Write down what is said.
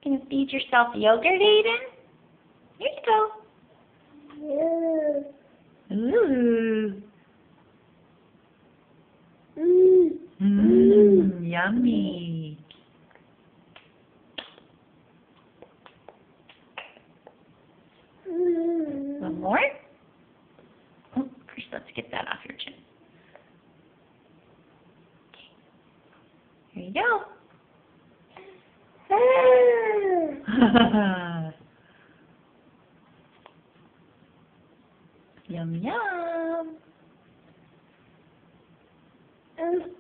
Gonna feed yourself yogurt, Aidan? Here you go. Ooh. Yummy. One more? Oh, first let's get that off your chin. Okay. Here you go. Yum, yum.